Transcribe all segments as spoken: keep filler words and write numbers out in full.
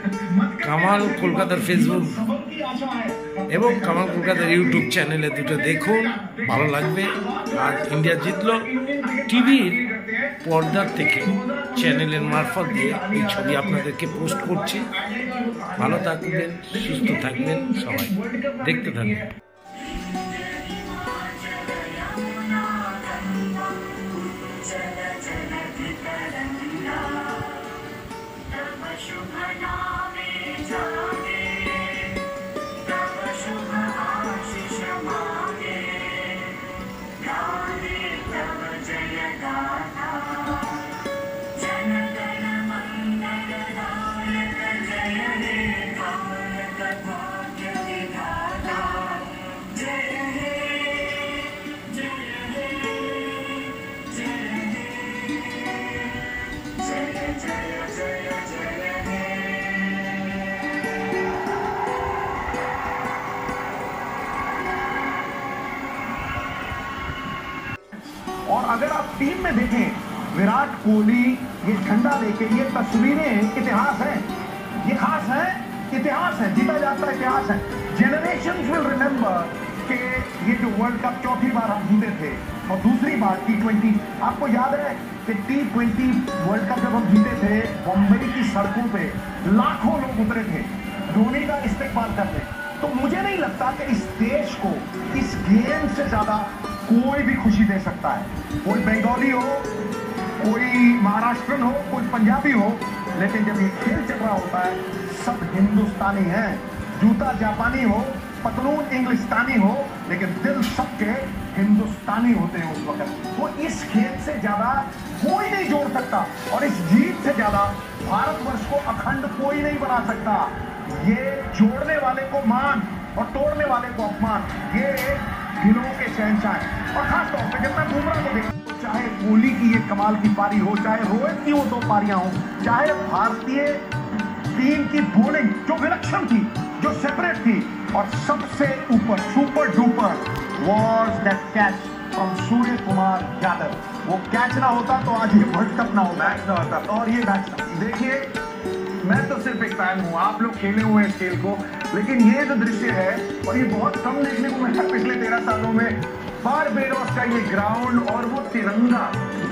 কামাল কলকাতার ফেসবুক এবং কামাল কলকাতার ইউটিউব চ্যানেলে দুটো দেখুন, ভালো লাগবে। আর ইন্ডিয়া জিতলো, টিভির পর্দার থেকে চ্যানেলের মারফত দিয়ে এই ছবি আপনাদেরকে পোস্ট করছি। ভালো থাকবেন, সুস্থ থাকবেন, সবাই দেখতে থাকবেন। और अगर आप टीम में देखें, विराट कोहली ये झंडा लेके, ये तस्वीरें इतिहास है, ये खास है, इतिहास है, जीता जाता इतिहास है। जनरेशंस विल रिमेंबर कि ये जो वर्ल्ड कप चौथी बार हम जीते थे और दूसरी बार टी ट्वेंटी। आपको याद है कि टी ट्वेंटी वर्ल्ड कप जब हम जीते थे, मुंबई की सड़कों पे लाखों लोग उतरे थे धोनी का इस्तेकबाल करने। तो मुझे नहीं लगता कि इस देश को इस गेम से ज्यादा कोई भी खुशी दे सकता है। कोई बंगाली हो, कोई महाराष्ट्रन हो, कोई पंजाबी हो, लेकिन जब ये खेल चल रहा होता है सब हिंदुस्तानी है। जूता जापानी हो, पतलून इंग्लिस्तानी हो, लेकिन दिल सबके हिंदुस्तानी होते हैं उस वक्त। तो इस खेल से ज्यादा कोई नहीं जोड़ सकता और इस जीत से ज्यादा भारतवर्ष को अखंड कोई नहीं बना सकता। ये जोड़ने वाले को मान और तोड़ने वाले को अपमान, ये दिलों के शहंशाह हैं। और खास तौर पे जब मैं बुमराह को देखता, चाहे कोहली की ये कमाल की पारी हो, चाहे रोहित की वो दो पारियां हो, चाहे भारतीय टीम की बॉलिंग जो विलक्षण थी, जो सेपरेट थी, और सबसे ऊपर super duper was that catch from Surya Kumar Yadav. वो कैच ना होता तो आज ये वर्ल्ड कप ना हो, मैच ना होता, और ये मैच। देखिए, मैं तो सिर्फ एक फैन हूँ, आप लोग खेले हुए हैं इस खेल को, लेकिन ये जो दृश्य है, और ये बहुत कम देखने को मिला पिछले तेरह सालों में, बारबेडोस का ये ग्राउंड और वो तिरंगा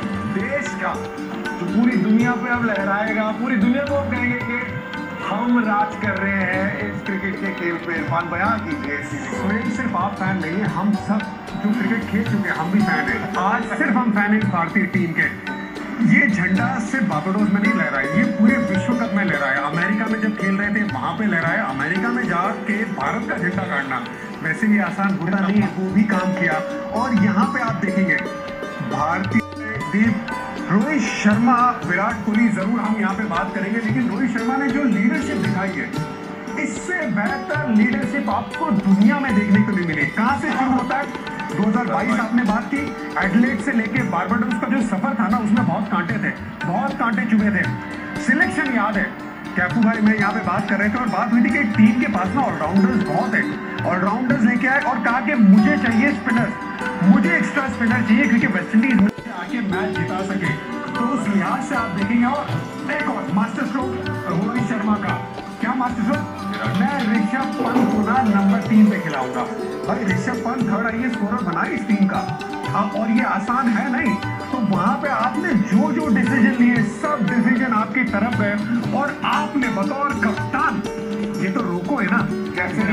देश का जो पूरी दुनिया पे अब लहराएगा, पूरी दुनिया को अब कहेंगे कि हम राज कर रहे हैं इस क्रिकेट के खेल पे। इरफान बयां कीजिए, स्वयं सिर्फ आप फैन नहीं है, हम सब जो क्रिकेट खेल चुके हैं हम भी फैन हैं। आज सिर्फ हम फैन हैं भारतीय टीम के। ये झंडा सिर्फ बारबेडोस में नहीं लहरा है, ये पूरे विश्व कप में लहरा है। अमेरिका में जब खेल रहे थे वहां पे लहरा है। अमेरिका में जाके भारत का झंडा गाड़ना वैसे भी आसान होता नहीं है, वो भी काम किया। और यहाँ पे आप देखेंगे भारतीय दीप, रोहित शर्मा, विराट कोहली, जरूर हम यहाँ पे बात करेंगे, लेकिन रोहित शर्मा ने जो लीडरशिप दिखाई है, इससे बेहतर लीडरशिप आपको दुनिया में देखने को नहीं मिली। कहां से शुरू होता है? दो हज़ार बाईस आपने बात की, एडिलेड से लेके बारबेडोस का जो सफर था ना, उसमें बहुत कांटे थे, बहुत कांटे चुभे थे। सिलेक्शन याद है, कैपू भाई मैं यहाँ पे बात कर रहे थे और बात हुई थी कि टीम के पास ना ऑलराउंडर्स बहुत है। ऑलराउंडर्स लेके आए और कहा कि मुझे चाहिए स्पिनर्स, मुझे एक्स्ट्रा स्पिनर चाहिए, क्योंकि वेस्टइंडीज में आके मैच जिता सके। तो उस लिहाज से आप देखेंगे। और एक और मास्टर स्ट्रोक रोहित शर्मा का, क्या मास्टर स्ट्रोक? मैं ऋषभ पंत को ना नंबर तीन पे खिलाऊंगा। भाई Rishabh Pant third high scorer बना इस टीम का, और ये आसान है नहीं। तो वहां पे आपने जो जो डिसीजन लिए, सब डिसीजन आपकी तरफ है, और आपने बतौर कप्तान, ये तो रोको है ना, कैसे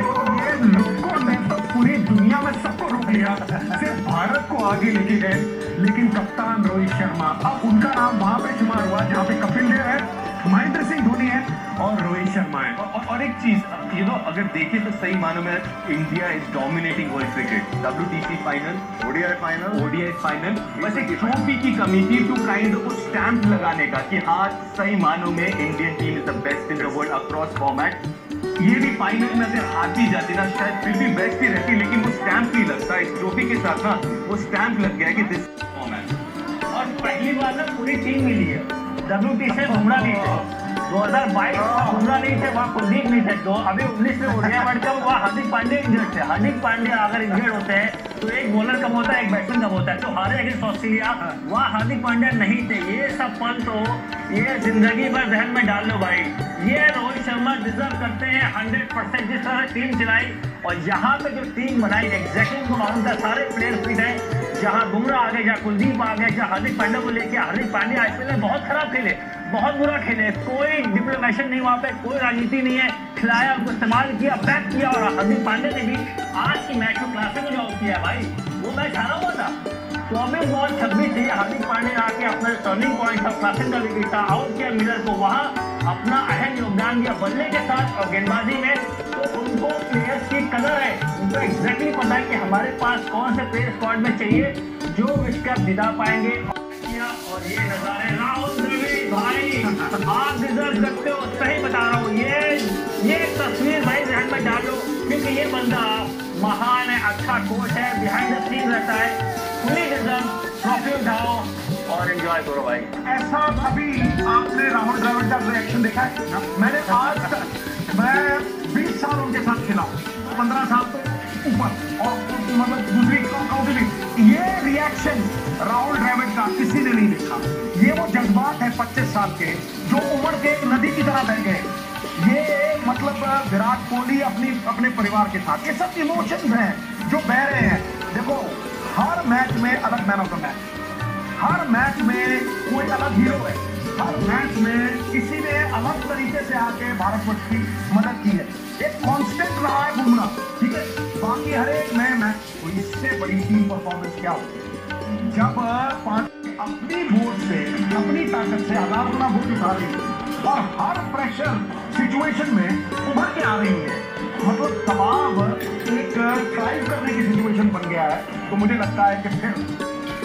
ये लोगों ने तो पूरी दुनिया में सबको रोक लिया, सिर्फ भारत को आगे लेके गए। लेकिन कप्तान रोहित शर्मा, अब उनका नाम वहां पे शुमार हुआ जहाँ पे कपिल देव है, महेंद्र सिंह धोनी है और रोहित शर्मा है। और, और एक चीज, यू नो, अगर देखें तो सही मानों में India is dominating world cricket. WTC final, ODI final, ODI final, बस एक ट्रॉफी की कमी थी टू काइंड ऑफ स्टैंप लगाने का कि हाँ सही मानों में Indian team is the best in the world across format. ये भी फाइनल में अगर हारती जाती ना, शायद फिर भी बेस्ट ही रहती, लेकिन वो स्टैंप नहीं लगता। इस ट्रॉफी के साथ ना वो स्टैंप लग गया कि दिस फॉर्मेट। और पहली बार ना पूरी टीम मिली है। डब्ल्यूटीसी बुमराह नहीं थे, दो हज़ार बाईस बुमराह नहीं थे, वहाँ कुलदीप नहीं थे, तो अभी उन्नीस में ओडीआई वर्ल्ड कप वहाँ हार्दिक पांड्या इंजर्ड थे। हार्दिक पांड्या अगर इंजर्ड होते हैं तो एक बॉलर कम होता है, एक बैट्समैन कम होता है। तो हारे अगेंस्ट ऑस्ट्रेलिया, वहाँ हार्दिक पांड्या नहीं थे। ये सब पल तो ये जिंदगी भर जहन में डाल लो भाई। ये रोहित डिजर्व करते हैं हंड्रेड परसेंट। जिस तरह से टीम चलाई और यहाँ पे जो टीम बनाई एग्जैक्टली उनको मालूम था सारे प्लेयर्स फिट हैं। जहाँ बुमराह आ गए, जहाँ कुलदीप आ गए, जहाँ हार्दिक पांड्या को लेके हार्दिक पांड्या आईपीएल में बहुत खराब खेले, बहुत बुरा खेले, कोई डिप्लोमेशन नहीं वहाँ पे, कोई राजनीति नहीं है, खिलाया, उनको इस्तेमाल किया, बैक किया। और हार्दिक पांड्या ने भी आज की मैच में क्लासिक में आउट किया भाई, वो मैच हारा हुआ था। चौबीस बॉल छब्बीस थी, हार्दिक पांड्या ने आके अपना टर्निंग पॉइंट था, क्लासिक का विकेट था, आउट किया मिलर को, वहाँ अपना अहम योगदान दिया बल्ले के साथ और गेंदबाजी में। तो उनको प्लेयर्स की कदर है, उनको एग्जैक्टली पता है कि हमारे पास कौन से प्लेयर स्क्वाड में चाहिए जो विश्व कप जिता पाएंगे। और ये नजारे राहुल द्रविड़ भाई आप डिजर्व करते हो, सही बता रहा हूँ। ये ये तस्वीर भाई ध्यान में डालो, क्योंकि ये बंदा महान है, अच्छा कोच है, बिहाइंड द सीन रहता है। फुली डिजर्व, ट्रॉफी उठाओ और एंजॉय करो भाई। ऐसा अभी आपने राहुल द्रविड़ का रिएक्शन देखा है? मैंने आज तक मैं बीस साल उनके साथ खेला, पंद्रह साल तो ऊपर, और मतलब दूसरी काउंटी ये रिएक्शन राहुल द्रविड़ का किसी ने नहीं देखा। ये वो जज्बात है पच्चीस साल के जो उम्र के एक नदी की तरह बह गए। ये मतलब विराट कोहली अपनी अपने परिवार के साथ, ये सब इमोशंस हैं जो बह रहे हैं। देखो हर मैच में अलग मैन ऑफ द मैच, हर मैच में कोई अलग हीरो है, हर मैच में किसी ने अलग तरीके से आके भारतवर्ष की मदद की है। एक कांस्टेंट रहा है बुमराह, ठीक है, बाकी हर एक नए मैच। तो इससे बड़ी टीम परफॉर्मेंस क्या होती है जब पांच अपनी वोट से, अपनी ताकत से हजार गुना वोट उठा रही है और हर प्रेशर सिचुएशन में उभर के आ रही है। मतलब दबाव एक ट्राइव करने की सिचुएशन बन गया है। तो मुझे लगता है कि फिर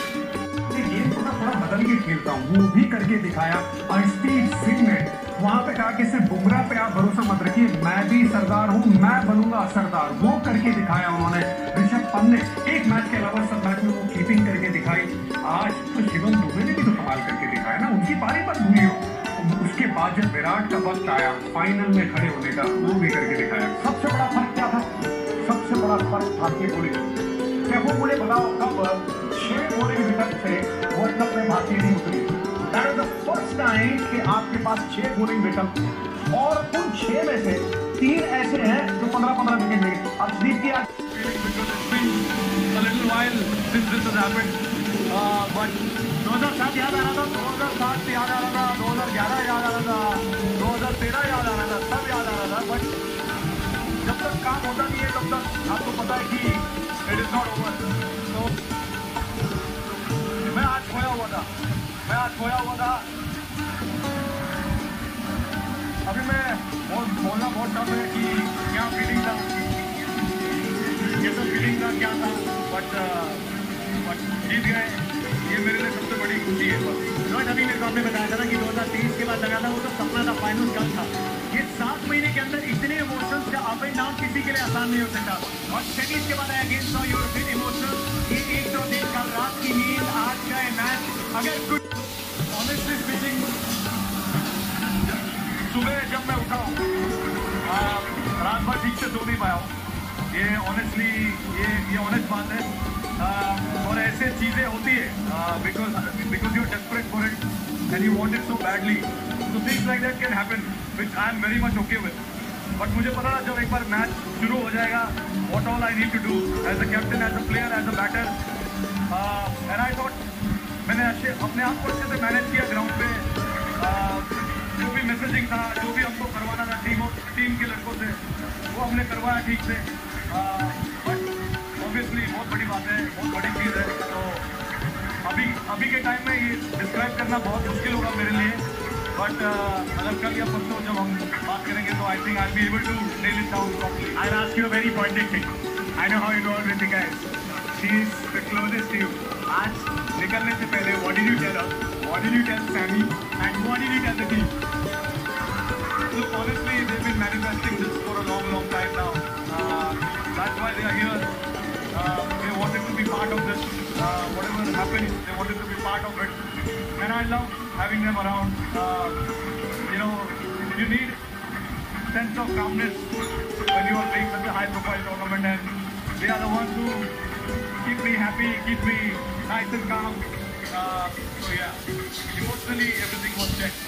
गेम को थोड़ा बदल के खेलता हूँ, वो भी करके दिखाया। अर्शदीप सिंह ने वहां पे कहा कि सिर्फ बुमराह पे आप भरोसा मत रखिए, मैं भी सरदार हूँ, मैं बनूंगा सरदार, वो करके दिखाया उन्होंने। ऋषभ पंत ने एक मैच के अलावा सब मैच में वो कीपिंग करके दिखाई। आज तो शिवम दुबे ने भी तो कमाल करके दिखाया ना, उनकी पारी पर भूली हो। उसके बाद जब विराट का वक्त आया फाइनल में खड़े होने का, वो भी करके दिखाया। सबसे बड़ा फर्क क्या था? सबसे बड़ा फर्क था कि बोले क्या वो बोले बताओ कब छह बॉलिंग विकेट से वर्ल्ड कप में भारतीय टीम उतरी। That is the first time कि आपके पास छह बॉलिंग विकेट और उन छह में से तीन ऐसे हैं जो पंद्रह पंद्रह विकेट लेंगे। अर्शदीप की आज दो हजार सात याद आ रहा था, दो हजार सात से याद आ रहा था, दो हजार ग्यारह याद आ रहा था, दो हजार तेरह याद आ रहा था, सब याद आ रहा था। बट जब तक काम होता नहीं है तब तक आपको पता है कि इट इज नॉट ओवर। तो मैं आज खोया हुआ था, मैं आज खोया हुआ था। अभी मैं बहुत बोलना बहुत टफ है कि क्या फीलिंग था, कैसा फीलिंग था, क्या था। बट बट जीत गए, ये मेरे लिए सबसे बड़ी खुशी है। बस अभी मेरे को आपने बताया था ना कि दो हजार तेईस के बाद लगा था, वो तो सपना था, फाइनल कल था। ये सात महीने के अंदर इतने इमोशंस का अप एंड डाउन किसी के लिए आसान नहीं हो सकता। और सेकंड के बाद against saw your big emotions, ये एक सौ दिन कल रात की नींद, आज का ये मैच। अगर कुछ ऑनेस्टली स्पीकिंग, सुबह जब मैं उठा हूँ रात भर ठीक से सो नहीं पाया हूँ, ये ऑनेस्टली ये ये ऑनेस्ट बात है। uh, और ऐसे चीज़ें होती है because because you are desperate for it and you want it so badly, so things like that can happen, which I am very much okay with. But मुझे पता था जब एक बार मैच शुरू हो जाएगा, what all I need to do as a captain, as a player, as a batter. And I thought मैंने अच्छे अपने आप को अच्छे से मैनेज किया ग्राउंड पे। uh, जो भी मैसेजिंग था, जो भी हमको करवाना था टीम टीम के लड़कों से, वो हमने करवाया ठीक से। बट ऑब्वियसली बहुत बड़ी बात है, बहुत बड़ी चीज़ है। तो अभी अभी के टाइम में ये डिस्क्राइब करना बहुत मुश्किल होगा मेरे लिए। बट uh, अगर कल या परसों जब हम बात करेंगे तो I think I be able to nail it down properly. I ask you a very pointed thing, I know how you do Ritika is, she is the closest to you. आज निकलने से पहले what did you tell her, what did you tell Sammy and what did you tell the team? Look, honestly, they've been manifesting this for a long, long time now. Uh, that's why they are here. Uh, they wanted to be part of this. Uh, whatever happened, they wanted to be part of it. And I love having them around. Uh, you know, you need sense of calmness when you are playing such a high-profile tournament, and they are the ones who keep me happy, keep me nice and calm. Uh, so yeah, emotionally everything was checked.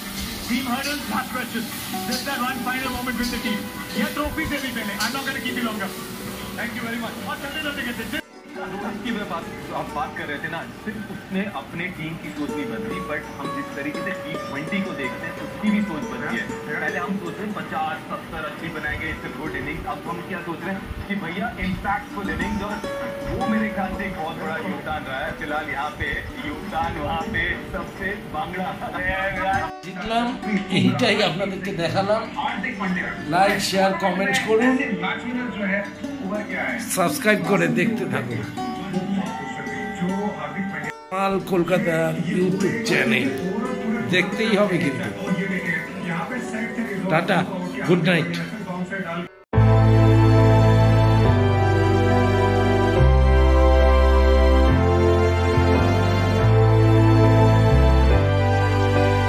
team hurdles, last question. Just that one final moment with the team. ये trophy से भी पहले. I'm not going to keep you longer. Thank you very much. और चलते चलते कहते हैं. इसकी मैं बात आप बात कर रहे थे ना, सिर्फ उसने अपने टीम की सोच नहीं बदली, बट हम जिस तरीके से टी ट्वेंटी को देखते हैं उसकी भी सोच बदली है। पहले हम सोच रहे हैं पचास सत्तर अस्सी बनाएंगे, इससे गुड इनिंग्स। अब हम क्या सोच रहे हैं कि भैया इम्पैक्टफुल इनिंग्स, और वो मेरे ख्याल से एक बहुत बड़ा योगदान रहा है। फिलहाल यहाँ पे योगदान वहाँ पे सबसे बांगड़ा জিতলাম, এইটাই আপনাদেরকে দেখালাম। লাইক শেয়ার কমেন্ট করুন, সাবস্ক্রাইব করে দেখতে থাকুন কামাল কলকাতা ইউটিউব চ্যানেল। দেখতেই হবে কিন্তু। Tata, good night.